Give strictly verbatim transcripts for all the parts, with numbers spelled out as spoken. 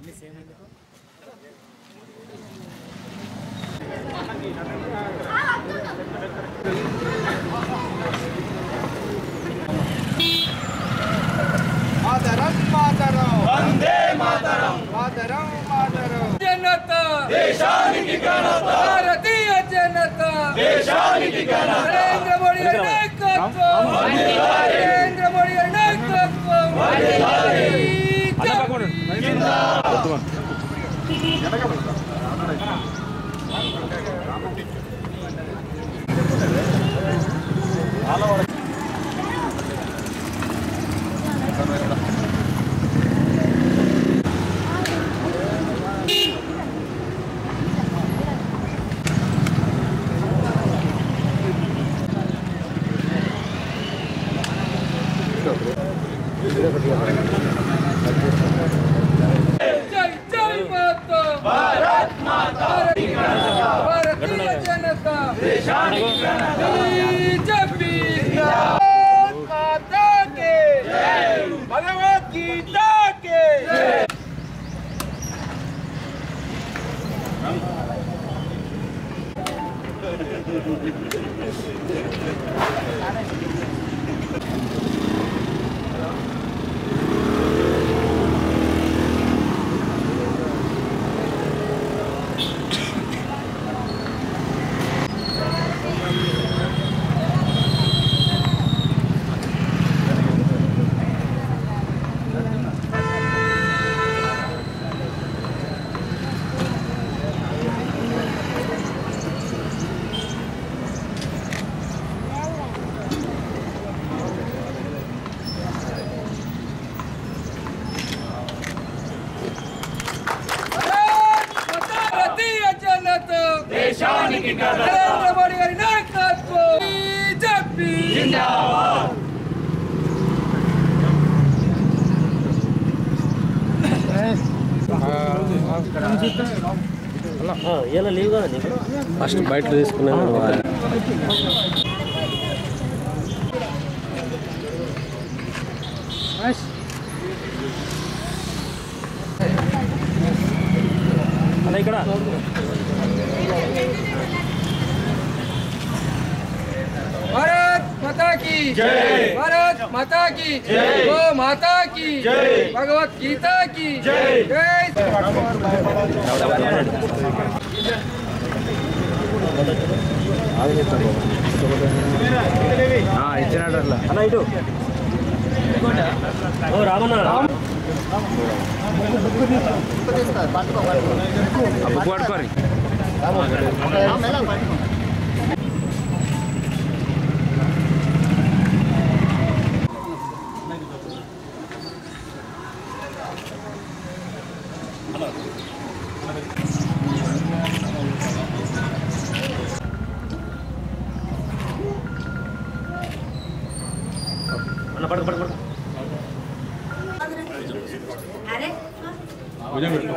అన్ని సేమ్ ఎందుకు మాతరం మాతరం వందే మాతరం మాతరం మాతరం జనత దేశానికి ఘనత భారతీయ జనత దేశానికి ఘనత నరేంద్ర మోడీ నాయకత్వం వందేలాలి నరేంద్ర మోడీ నాయకత్వం వందేలాలి జిందాబాద్ जय जय माता भारत माता भारतीय जनता देशाనికి ఘనత बीजेपी माता के जय भगवत गीता के जय దేశానికి ఘనత నరేంద్ర మోడీ గారి నాయకత్వం బీజేపీ జిందాబాద్ ఇలా లీవ్ కదా నీకు ఫస్ట్ బయట తీసుకున్నాను అలా ఇక్కడ भारत माता की जय भारत माता की जय गो माता की जय भगवत गीता की जय जय ఇచ్చినట్ల అలా ఇటు ఓ రామన్న బుక్ పట్టుకోరి అన్న పడు పడు పడు అరే భుజం పెట్టు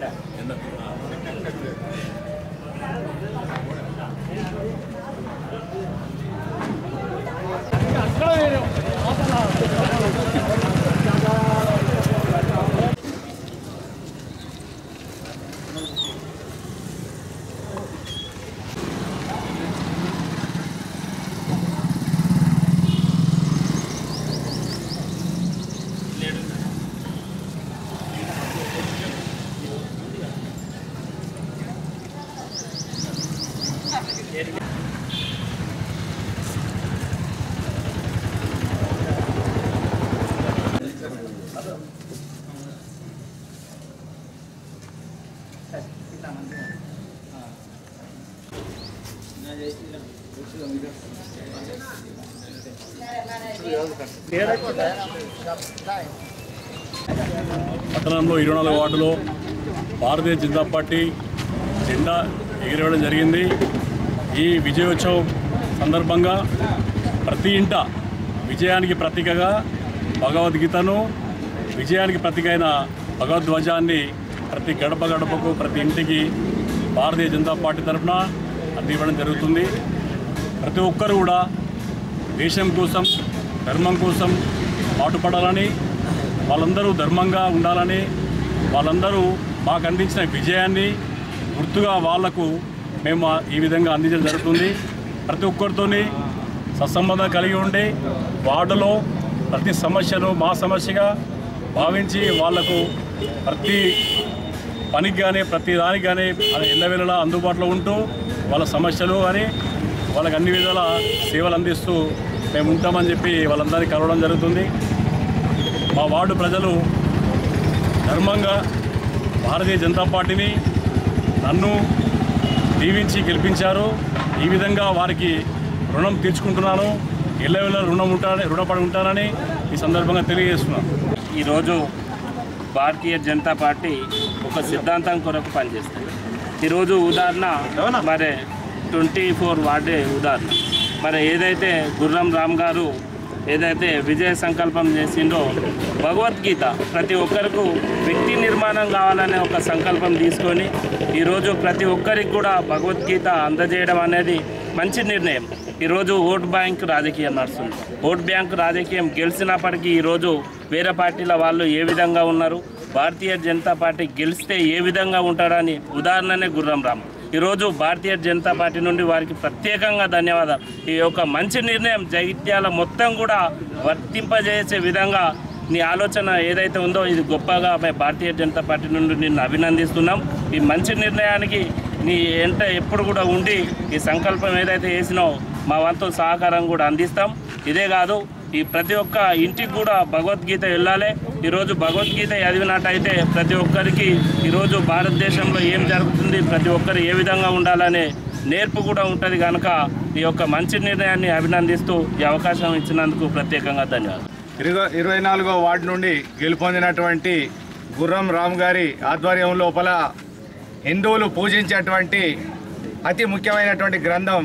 పట్టణంలో ఇరవై నాలుగు వార్డులో భారతీయ జనతా పార్టీ జెండా ఎగిరవేయడం జరిగింది. ఈ విజయోత్సవం సందర్భంగా ప్రతి ఇంట విజయానికి ప్రతీకగా భగవద్గీతను, విజయానికి ప్రతీక అయిన భగవద్ధ్వజాన్ని ప్రతి గడప గడపకు ప్రతి ఇంటికి భారతీయ జనతా పార్టీ తరఫున అందివ్వడం జరుగుతుంది. ప్రతి ఒక్కరు కూడా దేశం కోసం, ధర్మం కోసం పాటుపడాలని, వాళ్ళందరూ ధర్మంగా ఉండాలని, వాళ్ళందరూ మాకు అందించిన విజయాన్ని గుర్తుగా వాళ్లకు మేము ఈ విధంగా అందించడం జరుగుతుంది. ప్రతి ఒక్కరితోని సత్సంబంధం కలిగి ఉండి వార్డులో ప్రతి సమస్యను మా సమస్యగా భావించి వాళ్లకు ప్రతి పనికి కానీ ప్రతి దానికి కానీ ఎల్లవేళలా అందుబాటులో ఉంటూ వాళ్ళ సమస్యలు కానీ వాళ్ళకి అన్ని విధాల సేవలు అందిస్తూ మేము ఉంటామని చెప్పి వాళ్ళందరినీ కలవడం జరుగుతుంది. మా వార్డు ప్రజలు ధర్మంగా భారతీయ జనతా పార్టీని నన్ను దీవించి గెలిపించారు. ఈ విధంగా వారికి రుణం తీర్చుకుంటున్నాను. ఎల్లవేళ రుణం ఉంటారని రుణపడి ఉంటానని ఈ సందర్భంగా తెలియజేస్తున్నాను. ఈరోజు భారతీయ జనతా పార్టీ ఒక సిద్ధాంతం కొరకు పనిచేస్తుంది. ఈరోజు ఉదాహరణ మరి ట్వంటీ ఫోర్ వార్డే ఉదాహరణ మరి ఏదైతే గుర్రం రామ్ గారు ఏదైతే విజయ సంకల్పం చేసిండో భగవద్గీత ప్రతి ఒక్కరికి వ్యక్తి నిర్మాణం కావాలనే ఒక సంకల్పం తీసుకొని ఈరోజు ప్రతి ఒక్కరికి కూడా భగవద్గీత అందజేయడం అనేది మంచి నిర్ణయం. ఈరోజు ఓట్ బ్యాంక్ రాజకీయం నడుస్తుంది. ఓట్ బ్యాంక్ రాజకీయం గెలిచినప్పటికీ ఈరోజు వేరే పార్టీల వాళ్ళు ఏ విధంగా ఉన్నారు, భారతీయ జనతా పార్టీ గెలిస్తే ఏ విధంగా ఉంటాడని ఉదాహరణనే గుర్రం రామ్. ఈరోజు భారతీయ జనతా పార్టీ నుండి వారికి ప్రత్యేకంగా ధన్యవాదాలు. ఈ యొక్క మంచి నిర్ణయం జగిత్యాల మొత్తం కూడా వర్తింపజేసే విధంగా నీ ఆలోచన ఏదైతే ఉందో ఇది గొప్పగా మేము భారతీయ జనతా పార్టీ నుండి నిన్ను అభినందిస్తున్నాం. ఈ మంచి నిర్ణయానికి నీ ఎంట ఎప్పుడు కూడా ఉండి ఈ సంకల్పం ఏదైతే వేసినావో మా వంతు సహకారం కూడా అందిస్తాం. ఇదే కాదు ఈ ప్రతి ఒక్క ఇంటికి కూడా భగవద్గీత వెళ్ళాలి. ఈరోజు భగవద్గీత చదివినట్టయితే ప్రతి ఒక్కరికి ఈరోజు భారతదేశంలో ఏం జరుగుతుంది, ప్రతి ఒక్కరు ఏ విధంగా ఉండాలనే నేర్పు కూడా ఉంటుంది. కనుక ఈ యొక్క మంచి నిర్ణయాన్ని అభినందిస్తూ ఈ అవకాశం ఇచ్చినందుకు ప్రత్యేకంగా ధన్యవాదాలు. ఇరవై ఇరవై నాలుగో వార్డు నుండి గెలుపొందినటువంటి గుర్రం రామ్ గారి ఆధ్వర్యం లోపల హిందువులు పూజించేటువంటి అతి ముఖ్యమైనటువంటి గ్రంథం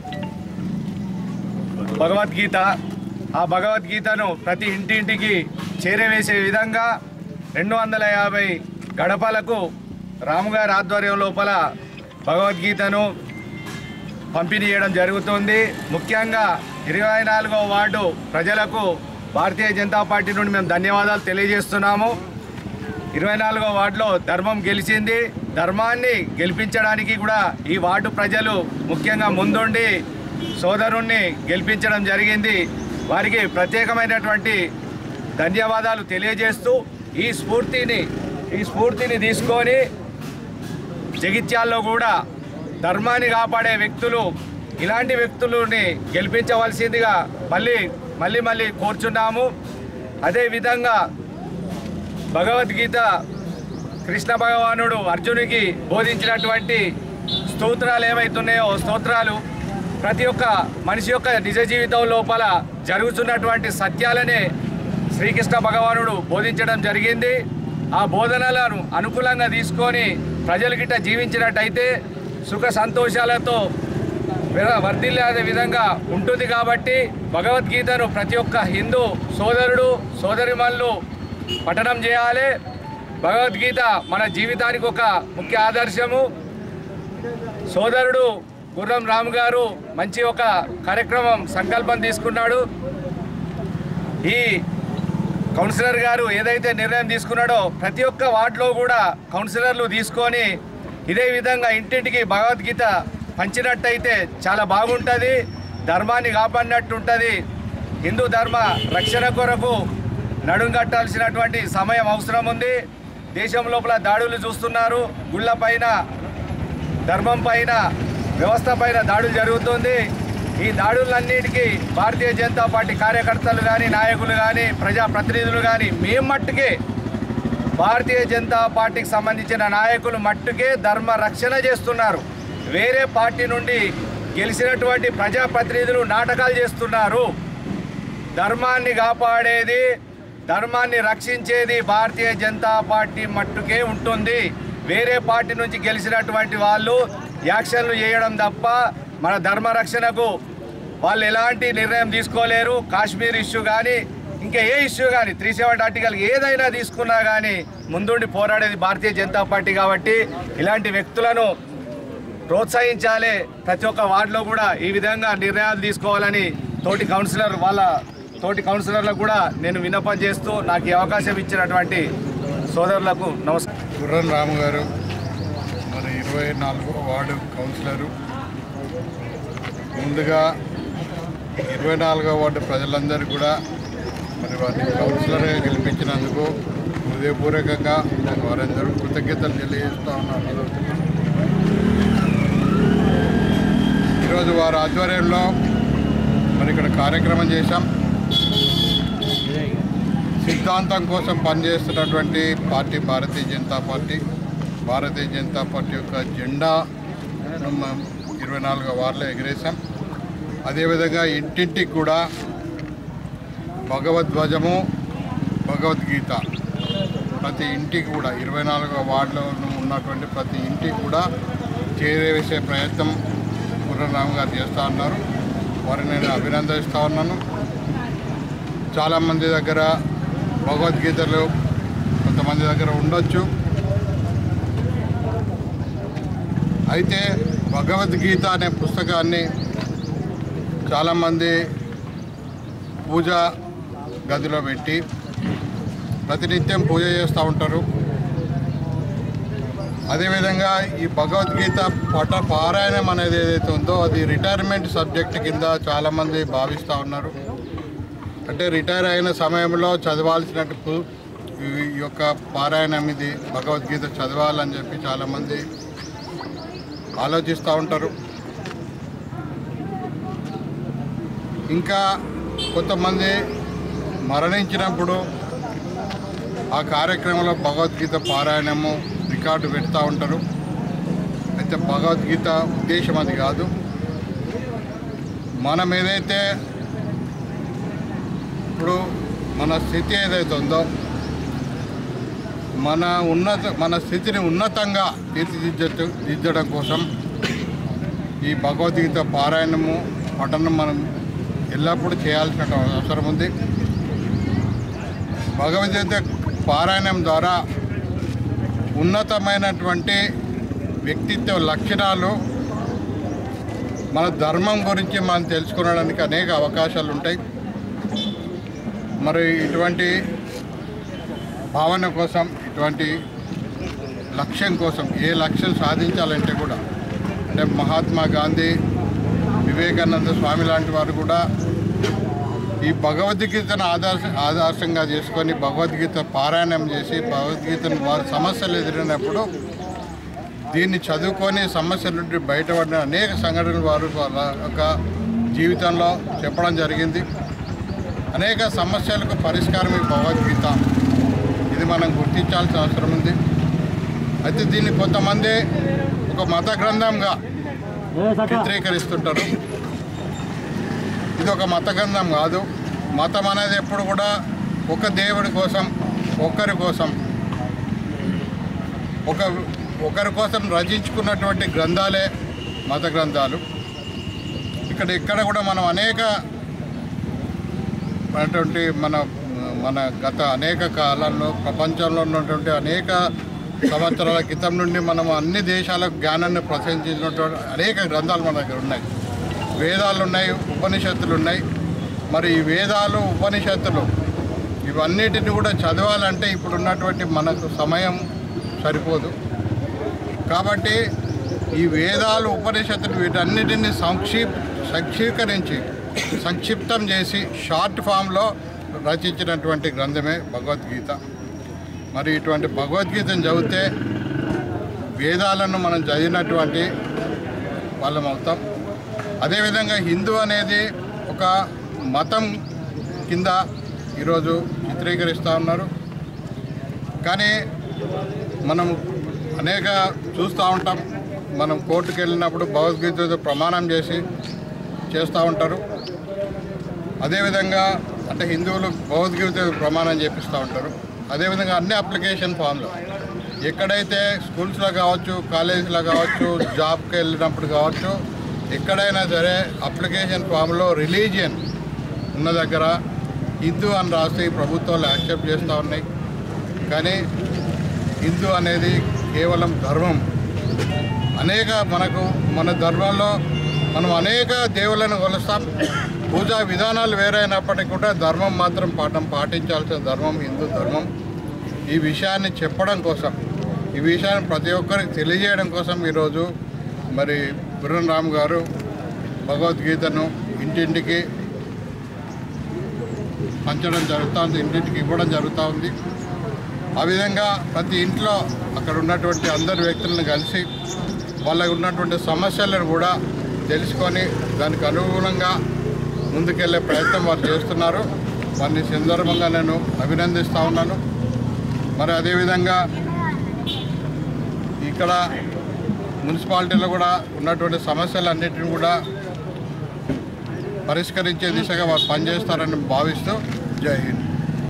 భగవద్గీత. ఆ భగవద్గీతను ప్రతి ఇంటింటికి చేరవేసే విధంగా రెండు వందల యాభై గడపలకు రాముగారి ఆధ్వర్యం లోపల భగవద్గీతను పంపిణీ చేయడం జరుగుతుంది. ముఖ్యంగా ఇరవై నాలుగవ వార్డు ప్రజలకు భారతీయ జనతా పార్టీ నుండి మేము ధన్యవాదాలు తెలియజేస్తున్నాము. ఇరవై నాలుగవ వార్డులో ధర్మం గెలిచింది. ధర్మాన్ని గెలిపించడానికి కూడా ఈ వార్డు ప్రజలు ముఖ్యంగా ముందుండి సోదరుణ్ణి గెలిపించడం జరిగింది. వారికి ప్రత్యేకమైనటువంటి ధన్యవాదాలు తెలియజేస్తూ ఈ స్ఫూర్తిని ఈ స్ఫూర్తిని తీసుకొని జగిత్యాల్లో కూడా ధర్మాన్ని కాపాడే వ్యక్తులు ఇలాంటి వ్యక్తులని గెలిపించవలసిందిగా మళ్ళీ మళ్ళీ మళ్ళీ కోరుచున్నాము. అదేవిధంగా భగవద్గీత కృష్ణ భగవానుడు అర్జునుడికి బోధించినటువంటి స్తోత్రాలు ఏవైతున్నాయో స్తోత్రాలు ప్రతి ఒక్క మనిషి యొక్క నిజ జీవితం లోపల జరుగుతున్నటువంటి సత్యాలనే శ్రీకృష్ణ భగవానుడు బోధించడం జరిగింది. ఆ బోధనలను అనుకూలంగా తీసుకొని ప్రజల గిట్ట జీవించినట్టయితే సుఖ సంతోషాలతో వర్ధిల్లే విధంగా ఉంటుంది. కాబట్టి భగవద్గీతను ప్రతి ఒక్క హిందూ సోదరుడు సోదరిమణులు పఠనం చేయాలి. భగవద్గీత మన జీవితానికి ఒక ముఖ్య ఆదర్శము. సోదరుడు గుర్రం రామ్ గారు మంచి ఒక కార్యక్రమం సంకల్పం తీసుకున్నాడు. ఈ కౌన్సిలర్ గారు ఏదైతే నిర్ణయం తీసుకున్నాడో ప్రతి ఒక్క వార్డులో కూడా కౌన్సిలర్లు తీసుకొని ఇదే విధంగా ఇంటింటికి భగవద్గీత పంచినట్టయితే చాలా బాగుంటుంది. ధర్మాన్ని కాపాడినట్టు ఉంటుంది. హిందూ ధర్మ రక్షణ కొరకు నడుంగట్టాల్సినటువంటి సమయం అవసరం ఉంది. దేశం లోపల దాడులు చూస్తున్నారు. గుళ్ళ పైన ధర్మం పైన వ్యవస్థ పైన దాడులు జరుగుతుంది. ఈ దాడులన్నిటికీ భారతీయ జనతా పార్టీ కార్యకర్తలు కానీ నాయకులు కానీ ప్రజాప్రతినిధులు కానీ మేము మట్టుకే భారతీయ జనతా పార్టీకి సంబంధించిన నాయకులు మట్టుకే ధర్మ రక్షణ చేస్తున్నారు. వేరే పార్టీ నుండి గెలిచినటువంటి ప్రజాప్రతినిధులు నాటకాలు చేస్తున్నారు. ధర్మాన్ని కాపాడేది ధర్మాన్ని రక్షించేది భారతీయ జనతా పార్టీ మట్టుకే ఉంటుంది. వేరే పార్టీ నుంచి గెలిచినటువంటి వాళ్ళు యాక్షన్లు చేయడం తప్ప మన ధర్మ రక్షణకు వాళ్ళు ఎలాంటి నిర్ణయం తీసుకోలేరు. కాశ్మీర్ ఇష్యూ కానీ ఇంకా ఏ ఇష్యూ కానీ త్రీ సెవెంటీ ఆర్టికల్ ఏదైనా తీసుకున్నా కానీ ముందుండి పోరాడేది భారతీయ జనతా పార్టీ. కాబట్టి ఇలాంటి వ్యక్తులను ప్రోత్సహించాలి. ప్రతి ఒక్క వార్డులో కూడా ఈ విధంగా నిర్ణయాలు తీసుకోవాలని తోటి కౌన్సిలర్ వాళ్ళ తోటి కౌన్సిలర్లకు కూడా నేను విన్నపం చేస్తూ నాకు ఈ అవకాశం ఇచ్చినటువంటి సోదరులకు నమస్కారం. గుర్రం రాము గారు మరి ఇరవై నాలుగో వార్డు కౌన్సిలరు. ముందుగా ఇరవై నాలుగో వార్డు ప్రజలందరూ కూడా మరి వారిని కౌన్సిలర్గా గెలిపించినందుకు హృదయపూర్వకంగా వారందరూ కృతజ్ఞతలు తెలియజేస్తూ ఉన్నారు. ఈరోజు వారి ఆధ్వర్యంలో మరి ఇక్కడ కార్యక్రమం చేశాం. సిద్ధాంతం కోసం పనిచేస్తున్నటువంటి party Bharatiya Janata Party. Bharatiya Janata Party యొక్క జెండా ఇరవై నాలుగో వార్డులో ఎగిరేశాం. అదేవిధంగా ఇంటింటికి కూడా భగవద్ధ్వజము, భగవద్గీత ప్రతి ఇంటికి కూడా ఇరవై నాలుగో వార్డులో ఉన్నటువంటి ప్రతి ఇంటికి కూడా చేరవేసే ప్రయత్నం గుర్రం రాము గారు చేస్తూ ఉన్నారు. వారిని నేను అభినందిస్తూ ఉన్నాను. చాలామంది దగ్గర భగవద్గీతలు కొంతమంది దగ్గర ఉండొచ్చు. అయితే భగవద్గీత అనే పుస్తకాన్ని చాలామంది పూజా గదిలో పెట్టి ప్రతినిత్యం పూజ చేస్తూ ఉంటారు. అదేవిధంగా ఈ భగవద్గీత పట పారాయణం అనేది ఏదైతే ఉందో అది రిటైర్మెంట్ సబ్జెక్ట్ కింద చాలామంది భావిస్తూ ఉన్నారు. అంటే రిటైర్ అయిన సమయంలో చదవాల్సినట్టు ఈ యొక్క పారాయణం ఇది భగవద్గీత చదవాలని చెప్పి చాలామంది ఆలోచిస్తూ ఉంటారు. ఇంకా కొంతమంది మరణించినప్పుడు ఆ కార్యక్రమంలో భగవద్గీత పారాయణము రికార్డు పెడతా ఉంటారు. అయితే భగవద్గీత ఉద్దేశం అది కాదు. మనం ఏదైతే ఇప్పుడు మన స్థితి ఏదైతే ఉందో మన ఉన్నత మన స్థితిని ఉన్నతంగా తీర్చిదిద్ద దిద్దడం కోసం ఈ భగవద్గీత పారాయణము పఠనం మనం ఎల్లప్పుడూ చేయాల్సిన అవసరం ఉంది. భగవద్గీత పారాయణం ద్వారా ఉన్నతమైనటువంటి వ్యక్తిత్వ లక్షణాలు మన ధర్మం గురించి మనం తెలుసుకోవడానికి అనేక అవకాశాలు ఉంటాయి. మరి ఇటువంటి భావన కోసం, ఇటువంటి లక్ష్యం కోసం, ఏ లక్ష్యం సాధించాలంటే కూడా అంటే మహాత్మా గాంధీ, వివేకానంద స్వామి లాంటి వారు కూడా ఈ భగవద్గీతను ఆదర్శ ఆదర్శంగా చేసుకొని భగవద్గీత పారాయణం చేసి భగవద్గీతను వారి సమస్యలు ఎదురైనప్పుడు దీన్ని చదువుకొని సమస్యల నుండి బయటపడిన అనేక సంఘటనలు వారు వాళ్ళ యొక్క జీవితంలో చెప్పడం జరిగింది. అనేక సమస్యలకు పరిష్కారం ఈ భగవద్గీత. ఇది మనం గుర్తించాల్సిన అవసరం ఉంది. అయితే దీన్ని కొంతమంది ఒక మత గ్రంథంగా చిత్రీకరిస్తుంటారు. ఇది ఒక మత గ్రంథం కాదు. మతం అనేది ఎప్పుడు కూడా ఒక దేవుడి కోసం, ఒకరి కోసం, ఒక ఒకరి కోసం రచించుకున్నటువంటి గ్రంథాలే మత గ్రంథాలు. ఇక్కడ ఇక్కడ కూడా మనం అనేక అటువంటి మన మన గత అనేక కాలాల్లో ప్రపంచంలో ఉన్నటువంటి అనేక సంవత్సరాల క్రితం నుండి మనం అన్ని దేశాలకు జ్ఞానాన్ని ప్రసరించినటువంటి అనేక గ్రంథాలు మన దగ్గర ఉన్నాయి. వేదాలు ఉన్నాయి, ఉపనిషత్తులు ఉన్నాయి. మరి ఈ వేదాలు, ఉపనిషత్తులు ఇవన్నిటిని కూడా చదవాలంటే ఇప్పుడున్నటువంటి మనకు సమయం సరిపోదు. కాబట్టి ఈ వేదాలు, ఉపనిషత్తులు వీటన్నిటిని సంక్షిప్ సంక్షీకరించి సంక్షిప్తం చేసి షార్ట్ ఫామ్లో రచించినటువంటి గ్రంథమే భగవద్గీత. మరి ఇటువంటి భగవద్గీతను చదివితే వేదాలను మనం చదివినటువంటి వాళ్ళం అవుతాం. అదేవిధంగా హిందూ అనేది ఒక మతం కింద ఈరోజు చిత్రీకరిస్తూ ఉన్నారు. కానీ మనం అనేక చూస్తూ ఉంటాం. మనం కోర్టుకు వెళ్ళినప్పుడు భగవద్గీత ప్రమాణం చేసి చేస్తూ ఉంటారు. అదేవిధంగా అంటే హిందువులు భగవద్గీత ప్రమాణం చేపిస్తూ ఉంటారు. అదేవిధంగా అన్ని అప్లికేషన్ ఫామ్లో ఎక్కడైతే స్కూల్స్లో కావచ్చు, కాలేజీలో కావచ్చు, జాబ్కి వెళ్ళినప్పుడు కావచ్చు, ఎక్కడైనా సరే అప్లికేషన్ ఫామ్లో రిలీజియన్ ఉన్న దగ్గర హిందూ అని రాసి ప్రభుత్వాలు యాక్సెప్ట్ చేస్తూ ఉన్నాయి. కానీ హిందూ అనేది కేవలం ధర్మం. అనేక మనకు మన ధర్మంలో మనం అనేక దేవులను కొలుస్తాం. పూజా విధానాలు వేరైనప్పటికీ కూడా ధర్మం మాత్రం పాఠం పాటించాల్సిన ధర్మం హిందూ ధర్మం. ఈ విషయాన్ని చెప్పడం కోసం, ఈ విషయాన్ని ప్రతి ఒక్కరికి తెలియజేయడం కోసం ఈరోజు మరి బుర్రం రామ్ గారు భగవద్గీతను ఇంటింటికి పంచడం జరుగుతూ ఉంది, ఇంటింటికి ఇవ్వడం జరుగుతూ ఉంది. ఆ విధంగా ప్రతి ఇంట్లో అక్కడ ఉన్నటువంటి అందరి వ్యక్తులను కలిసి వాళ్ళకు ఉన్నటువంటి సమస్యలను కూడా తెలుసుకొని దానికి అనుగుణంగా ముందుకెళ్లే ప్రయత్నం వారు చేస్తున్నారు. వారిని సందర్భంగా నేను అభినందిస్తూ ఉన్నాను. మరి అదేవిధంగా ఇక్కడ మున్సిపాలిటీలో కూడా ఉన్నటువంటి సమస్యలన్నింటినీ కూడా పరిష్కరించే దిశగా వారు పనిచేస్తారని భావిస్తూ జై హింద్.